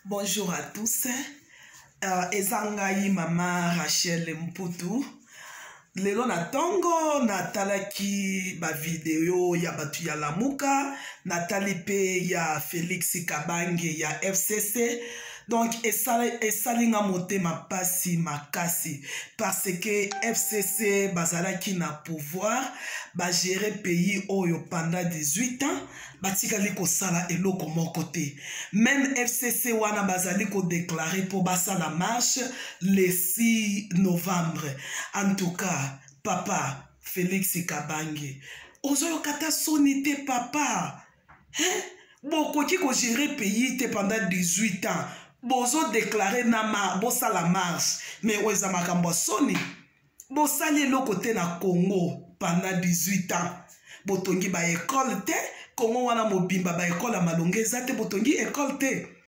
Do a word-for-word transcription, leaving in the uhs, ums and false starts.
Bonjour à tous. Uh, Ezangai Mama Rachel Mputu. Lelo na tongo natalaki ba video ya batu ya Lamuka, natali pe ya Félix Kabange ya F C C. Donc esalinga motema pasi makasi parce que F C C bazalaki na pouvoir ba gérer pays oyo pendant dix-huit ans batikali ko sala eloko moko te. Même F C C wana bazali ko déclarer pour basala marche le six novembre. En tout cas, papa Félix Kabange ozoyo kata sonité papa. Hein? Boko ki ko gérer pays te pendant dix-huit ans. Bozo déclaré nama bosa la marche mais oza makambo soni bosali lo côté na Congo pendant dix-huit ans botongi ba école te Congo wana mobimba ba école malongeza te botongi école te